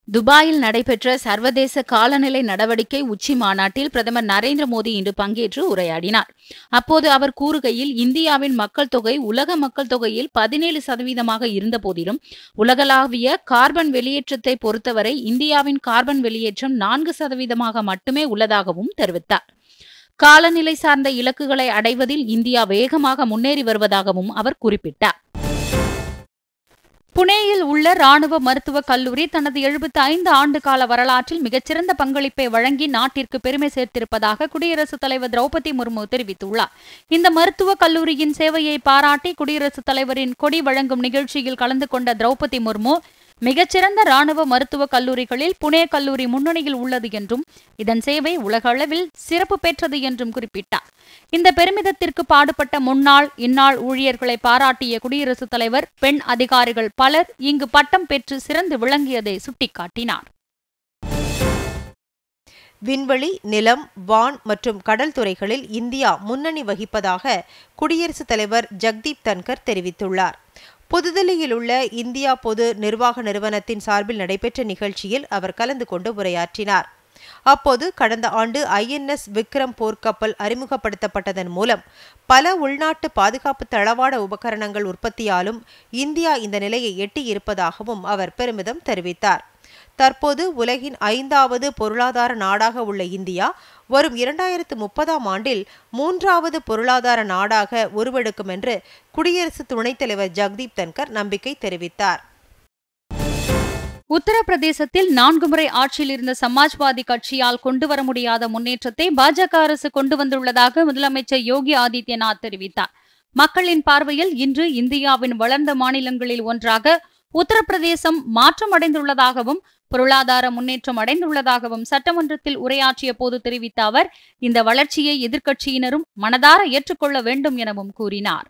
துபாயில் நடைபெற்ற சர்வதேச காலநிலை நடவடிக்கை உச்சி மாநாட்டில் பிரதமர் நரேந்திர மோடி இன்று பங்கேற்று உரையாடினார். அப்போது அவர் கூறுகையில், இந்தியாவின் மக்கள் தொகை உலக மக்கள் தொகையில் 17% இருந்தபோதிலும் உலகளாவிய கார்பன் வெளியேற்றத்தை பொறுத்தவரை இந்தியாவின் கார்பன் வெளியேற்றம் 4% மட்டுமே உள்ளதாகவும் தெரிவித்தார். காலநிலை சார்ந்த இலக்குகளை அடைவதில் இந்தியா வேகமாக முன்னேறி வருவதாகவும் அவர் குறிப்பிட்டார். புனேயில் உள்ள ராணுவ மருத்துவக் கல்லூரி தனது 75 ஆண்டு கால வரலாற்றில் மிகச்சிறந்த பங்களிப்பை வழங்கி நாட்டிற்கு பெருமை சேர்த்திருப்பதாக குடியரசுத் தலைவர் திரௌபதி முர்மு தெரிவித்துள்ளார். இந்த மருத்துவக் கல்லூரியின் சேவையை பாராட்டி குடியரசுத் தலைவரின் கொடி வழங்கும் நிகழ்ச்சியில் கலந்து கொண்ட திரௌபதி முர்மு, மிகச்சிறந்த ராணுவ மருத்துவக் கல்லூரிகளில் புனே கல்லூரி முன்னணியில் உள்ளது என்றும் இதன் சேவை உலக அளவில் சிறப்பு பெற்றது என்றும் குறிப்பிட்டார். இந்த பெருமிதத்திற்கு பாடுபட்ட முன்னாள் இந்நாள் ஊழியர்களை பாராட்டிய குடியரசுத் தலைவர், பெண் அதிகாரிகள் பலர் இங்கு பட்டம் பெற்று சிறந்து விளங்கியதை சுட்டிக்காட்டினார். விண்வெளி, நிலம், வான் மற்றும் கடல் துறைகளில் இந்தியா முன்னணி வகிப்பதாக குடியரசுத் தலைவர் ஜெகதீப் தன்கர் தெரிவித்துள்ளார். புதுதில்லியில் உள்ள இந்தியா பொது நிர்வாக நிறுவனத்தின் சார்பில் நடைபெற்ற நிகழ்ச்சியில் அவர் கலந்து கொண்டு உரையாற்றினார். அப்போது கடந்த ஆண்டு INS விக்ரம் போர்க்கப்பல் அறிமுகப்படுத்தப்பட்டதன் மூலம் பல உள்நாட்டு பாதுகாப்பு தளவாட உபகரணங்கள் உற்பத்தியாலும் இந்தியா இந்த நிலையை எட்டியிருப்பதாகவும் அவர் பெருமிதம் தெரிவித்தார். தற்போது உலகின் 5வது பொருளாதார நாடாக உள்ள இந்தியா வரும் 2030ஆம் ஆண்டில் 3வது பொருளாதார நாடாக உருவெடுக்கும் என்று குடியரசு துணைத் தலைவர் ஜெகதீப் தன்கர் நம்பிக்கை தெரிவித்தார். உத்தரப்பிரதேசத்தில் 4 முறை ஆட்சியில் இருந்த சமாஜ்வாதி கட்சியால் கொண்டுவர முடியாத முன்னேற்றத்தை பாஜக அரசு கொண்டு வந்துள்ளதாக முதலமைச்சர் யோகி ஆதித்யநாத் தெரிவித்தார். மக்களின் பார்வையில் இன்று இந்தியாவின் வளர்ந்த மாநிலங்களில் ஒன்றாக உத்தரப்பிரதேசம் மாற்றம் அடைந்துள்ளதாகவும் பொருளாதார முன்னேற்றம் அடைந்துள்ளதாகவும் சட்டமன்றத்தில் உரையாற்றிய போது தெரிவித்த அவர், இந்த வளர்ச்சியை எதிர்க்கட்சியினரும் மனதார ஏற்றுக்கொள்ள வேண்டும் எனவும் கூறினார்.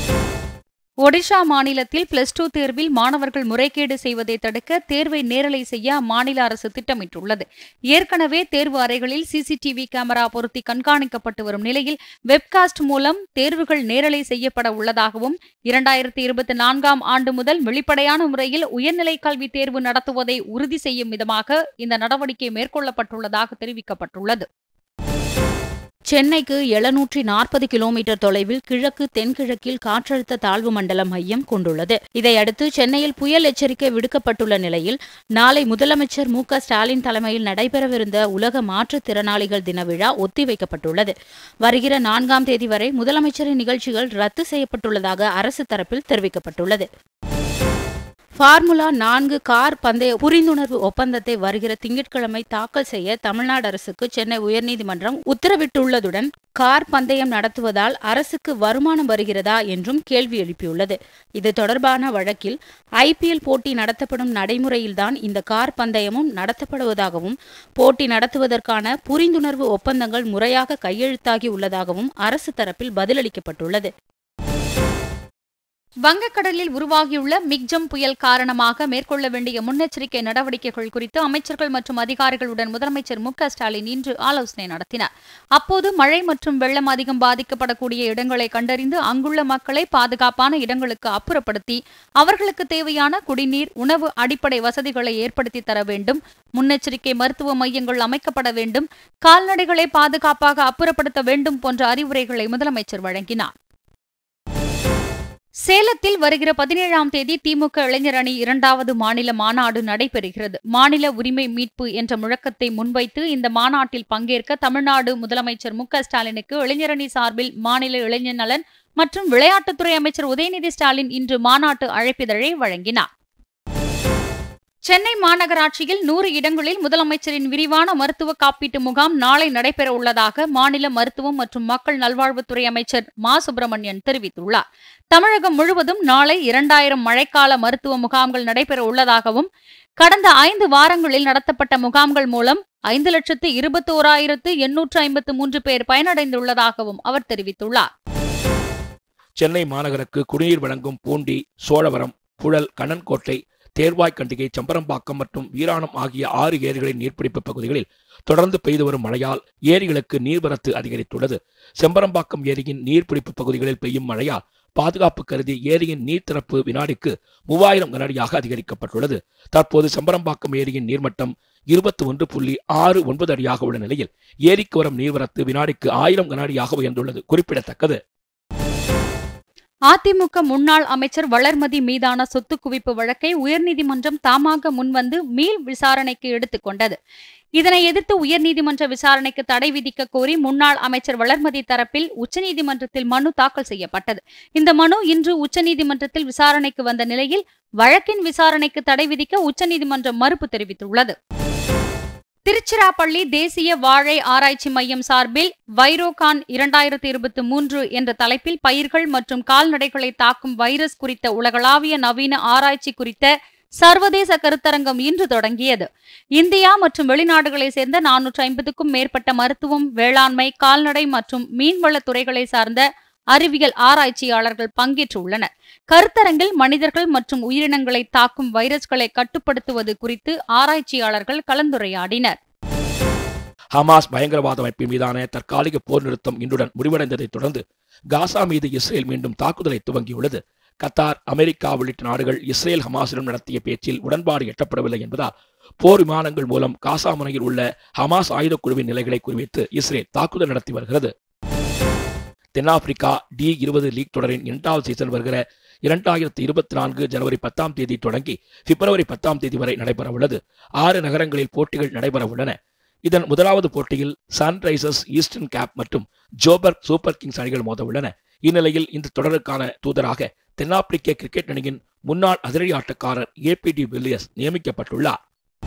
ஒடிஷா மாநிலத்தில் +2 தேர்வில் மாணவர்கள் முறைகேடு செய்வதை தடுக்க தேர்வை நேரலை செய்ய அம்மாநில அரசு திட்டமிட்டுள்ளது. ஏற்கனவே தேர்வு அறைகளில் CCTV கேமரா பொருத்தி கண்காணிக்கப்பட்டு வரும் நிலையில் வெப்காஸ்ட் மூலம் தேர்வுகள் நேரலை செய்யப்பட உள்ளதாகவும் 2024ஆம் ஆண்டு முதல் வெளிப்படையான முறையில் உயர்நிலை கல்வி தேர்வு நடத்துவதை உறுதி செய்யும் விதமாக இந்த நடவடிக்கை மேற்கொள்ளப்பட்டுள்ளதாக தெரிவிக்கப்பட்டுள்ளது. சென்னைக்கு 740 கிலோமீட்டர் தொலைவில் கிழக்கு தென்கிழக்கில் காற்றழுத்த தாழ்வு மண்டல மையம் கொண்டுள்ளது. இதையடுத்து சென்னையில் புயல் எச்சரிக்கை விடுக்கப்பட்டுள்ள நிலையில் நாளை முதலமைச்சர் மு.க.ஸ்டாலின் தலைமையில் நடைபெறவிருந்த உலக மாற்றுத்திறனாளிகள் தின விழா ஒத்திவைக்கப்பட்டுள்ளது. வருகிற 4ஆம் தேதி வரை முதலமைச்சரின் நிகழ்ச்சிகள் ரத்து செய்யப்பட்டுள்ளதாக அரசு தரப்பில் தெரிவிக்கப்பட்டுள்ளது. ஃபார்முலா 4 கார் பந்தய புரிந்துணர்வு ஒப்பந்தத்தை வருகிற திங்கட்கிழமை தாக்கல் செய்ய தமிழ்நாடு அரசுக்கு சென்னை உயர்நீதிமன்றம் உத்தரவிட்டுள்ளதுடன், கார் பந்தயம் நடத்துவதால் அரசுக்கு வருமானம் வருகிறதா என்றும் கேள்வி எழுப்பியுள்ளது. இது தொடர்பான வழக்கில் IPL போட்டி நடத்தப்படும் நடைமுறையில்தான் இந்த கார் பந்தயமும் நடத்தப்படுவதாகவும், போட்டி நடத்துவதற்கான புரிந்துணர்வு ஒப்பந்தங்கள் முறையாக கையெழுத்தாகி உள்ளதாகவும் அரசு தரப்பில் பதிலளிக்கப்பட்டுள்ளது. வங்கக்கடலில் உருவாகியுள்ள மிக்ஜம் புயல் காரணமாக மேற்கொள்ள வேண்டிய முன்னெச்சரிக்கை நடவடிக்கைகள் குறித்து அமைச்சர்கள் மற்றும் அதிகாரிகளுடன் முதலமைச்சர் மு.க.ஸ்டாலின் இன்று ஆலோசனை நடத்தினார். அப்போது மழை மற்றும் வெள்ளம் அதிகம் பாதிக்கப்படக்கூடிய இடங்களை கண்டறிந்து அங்குள்ள மக்களை பாதுகாப்பான இடங்களுக்கு அப்புறப்படுத்தி அவர்களுக்கு தேவையான குடிநீர், உணவு அடிப்படை வசதிகளை ஏற்படுத்தி தர வேண்டும், முன்னெச்சரிக்கை மருத்துவ மையங்கள் அமைக்கப்பட வேண்டும், கால்நடைகளை பாதுகாப்பாக அப்புறப்படுத்த வேண்டும் போன்ற அறிவுரைகளை முதலமைச்சர் வழங்கினார். சேலத்தில் வருகிற 17ஆம் தேதி திமுக இளைஞர் அணி 2வது மாநில மாநாடு நடைபெறுகிறது. மாநில உரிமை மீட்பு என்ற முழக்கத்தை முன்வைத்து இந்த மாநாட்டில் பங்கேற்க தமிழ்நாடு முதலமைச்சர் மு.க.ஸ்டாலினுக்கு இளைஞரணி சார்பில் மாநில இளைஞர் நலன் மற்றும் விளையாட்டுத்துறை அமைச்சர் உதயநிதி ஸ்டாலின் இன்று மாநாட்டு அழைப்பிதழை வழங்கினார். சென்னை மாநகராட்சியில் 100 இடங்களில் முதலமைச்சரின் விரிவான மருத்துவ காப்பீட்டு முகாம் நாளை நடைபெற உள்ளதாக மாநில மருத்துவம் மற்றும் மக்கள் நல்வாழ்வுத்துறை அமைச்சர் மா. சுப்பிரமணியன் தெரிவித்துள்ளார். தமிழகம் முழுவதும் நாளை 2000 மழைக்கால மருத்துவ முகாம்கள் நடைபெற உள்ளதாகவும், கடந்த 5 வாரங்களில் நடத்தப்பட்ட முகாம்கள் மூலம் 5,21,853 பேர் பயனடைந்துள்ளதாகவும் அவர் தெரிவித்துள்ளார். சென்னை மாநகருக்கு குடிநீர் வழங்கும் பூண்டி, சோழவரம், புழல், கண்ணன்கோட்டை, தேர்வாய்க்கண்டிகை, சம்பரம்பாக்கம் மற்றும் வீராணம் ஆகிய 6 ஏரிகளின் நீர்பிடிப்பு பகுதிகளில் தொடர்ந்து பெய்து வரும் மழையால் ஏரிகளுக்கு நீர்வரத்து அதிகரித்துள்ளது. செம்பரம்பாக்கம் ஏரியின் நீர்பிடிப்பு பகுதிகளில் பெய்யும் மழையால் பாதுகாப்பு கருதி ஏரியின் நீர் திறப்பு வினாடிக்கு 3000 கனஅடியாக அதிகரிக்கப்பட்டுள்ளது. தற்போது சம்பரம்பாக்கம் ஏரியின் நீர்மட்டம் 21.69 அடியாக உள்ள நிலையில் ஏரிக்கு வரும் நீர்வரத்து வினாடிக்கு 1000 கனஅடியாக உயர்ந்துள்ளது குறிப்பிடத்தக்கது. அதிமுக முன்னாள் அமைச்சர் வளர்மதி மீதான சொத்து குவிப்பு வழக்கை உயர்நீதிமன்றம் தாமாக முன்வந்து மீள் விசாரணைக்கு எடுத்துக் கொண்டது. இதனை எதிர்த்து உயர்நீதிமன்ற விசாரணைக்கு தடை விதிக்க கோரி முன்னாள் அமைச்சர் வளர்மதி தரப்பில் உச்சநீதிமன்றத்தில் மனு தாக்கல் செய்யப்பட்டது. இந்த மனு இன்று உச்சநீதிமன்றத்தில் விசாரணைக்கு வந்த நிலையில் வழக்கின் விசாரணைக்கு தடை விதிக்க உச்சநீதிமன்றம் மறுப்பு தெரிவித்துள்ளது. திருச்சிராப்பள்ளி தேசிய வாழை ஆராய்ச்சி மையம் சார்பில் வைரோகான் 2023 என்ற தலைப்பில் பயிர்கள் மற்றும் கால்நடைகளை தாக்கும் வைரஸ் குறித்த உலகளாவிய நவீன ஆராய்ச்சி குறித்த சர்வதேச கருத்தரங்கம் இன்று தொடங்கியது. இந்தியா மற்றும் வெளிநாடுகளை சேர்ந்த 450க்கும் மேற்பட்ட மருத்துவம், வேளாண்மை, கால்நடை மற்றும் மீன்வள துறைகளை சார்ந்த அறிவியல் ஆராய்ச்சியாளர்கள் பங்கேற்றுள்ளனர். கருத்தரங்கில் மனிதர்கள் மற்றும் உயிரினங்களை தாக்கும் வைரஸ்களை கட்டுப்படுத்துவது குறித்து ஆராய்ச்சியாளர்கள் கலந்துரையாடினர். ஹமாஸ் பயங்கரவாத அமைப்பின் மீதான தற்காலிக போர் நிறுத்தம் இன்றுடன் முடிவடைந்ததைத் தொடர்ந்து காசா மீது இஸ்ரேல் மீண்டும் தாக்குதலை துவங்கியுள்ளது. கத்தார், அமெரிக்கா உள்ளிட்ட நாடுகள் இஸ்ரேல் ஹமாஸிடம் நடத்திய பேச்சில் உடன்பாடு எட்டப்படவில்லை என்பதால் போர் விமானங்கள் மூலம் காசா முனையில் உள்ள ஹமாஸ் ஆயுதக்குழுவின் நிலைகளை குறிவைத்து இஸ்ரேல் தாக்குதல் நடத்தி வருகிறது. தென்னாப்பிரிக்கா D20 லீக் தொடரின் 8வது சீசன் வருகிற 2024 ஜனவரி 10ஆம் தேதி தொடங்கி பிப்ரவரி 10ஆம் தேதி வரை நடைபெறவுள்ளது. 6 நகரங்களில் போட்டிகள் நடைபெறவுள்ளன. இதன் முதலாவது போட்டியில் சன்ரைசர்ஸ், ஈஸ்டர்ன் கேப் மற்றும் ஜோபர்க் சூப்பர் கிங்ஸ் அணிகள் மோத உள்ளன. இந்நிலையில் இந்த தொடருக்கான தூதராக தென்னாப்பிரிக்க கிரிக்கெட் அணியின் முன்னாள் அதிரடி ஆட்டக்காரர் APD வில்லியர்ஸ் நியமிக்கப்பட்டுள்ளார்.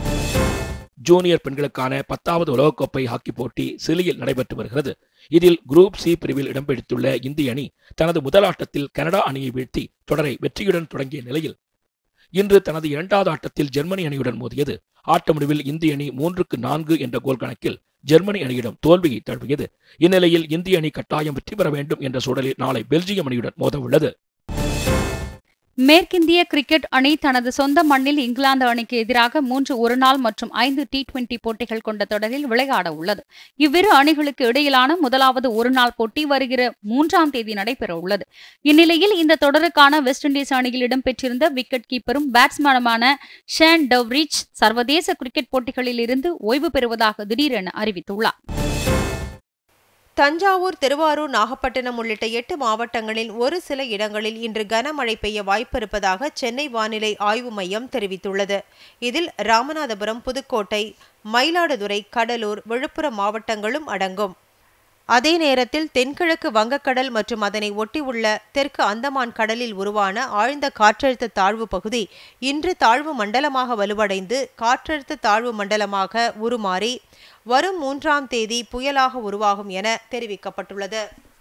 ஜூனியர் பெண்களுக்கான 10வது உலகக்கோப்பை ஹாக்கி போட்டி சிலியில் நடைபெற்று வருகிறது. இதில் குரூப் C பிரிவில் இடம்பெடுத்துள்ள இந்திய அணி தனது முதல் ஆட்டத்தில் கனடா அணியை வீழ்த்தி தொடரை வெற்றியுடன் தொடங்கிய நிலையில் இன்று தனது 2வது ஆட்டத்தில் ஜெர்மனி அணியுடன் மோதியது. ஆட்ட முடிவில் இந்திய அணி 3-4 என்ற கோல் கணக்கில் ஜெர்மனி அணியிடம் தோல்வியை தழுவியது. இந்நிலையில் இந்திய அணி கட்டாயம் வெற்றி பெற வேண்டும் என்ற சூழலில் நாளை பெல்ஜியம் அணியுடன் மோத உள்ளது. மேற்கிந்திய கிரிக்கெட் அணி தனது சொந்த மண்ணில் இங்கிலாந்து அணிக்கு எதிராக 3 ஒருநாள் மற்றும் 5 T20 போட்டிகள் கொண்ட தொடரில் விளையாட உள்ளது. இவ்விரு அணிகளுக்கு இடையிலான முதலாவது ஒருநாள் போட்டி வருகிற 3ஆம் தேதி நடைபெற உள்ளது. இந்நிலையில் இந்த தொடருக்கான வெஸ்ட் இண்டீஸ் அணியில் இடம்பெற்றிருந்த விக்கெட் கீப்பரும் பேட்ஸ்மேனுமான ஷேன் டவ்ரிச் சர்வதேச கிரிக்கெட் போட்டிகளில் இருந்து ஓய்வு பெறுவதாக திடீரென அறிவித்துள்ளார். தஞ்சாவூர், திருவாரூர், நாகப்பட்டினம் உள்ளிட்ட 8 மாவட்டங்களில் ஒரு சில இடங்களில் இன்று கனமழை பெய்ய வாய்ப்பிருப்பதாக சென்னை வானிலை ஆய்வு மையம் தெரிவித்துள்ளது. இதில் ராமநாதபுரம், புதுக்கோட்டை, மயிலாடுதுறை, கடலூர், விழுப்புரம் மாவட்டங்களும் அடங்கும். அதே நேரத்தில் தென்கிழக்கு வங்கக்கடல் மற்றும் அதனை ஒட்டியுள்ள தெற்கு அந்தமான் கடலில் உருவான ஆழ்ந்த காற்றழுத்த தாழ்வு பகுதி இன்று தாழ்வு மண்டலமாக வலுவடைந்து காற்றழுத்த தாழ்வு மண்டலமாக உருமாறி வரும் 3ஆம் தேதி புயலாக உருவாகும் என தெரிவிக்கப்பட்டுள்ளது.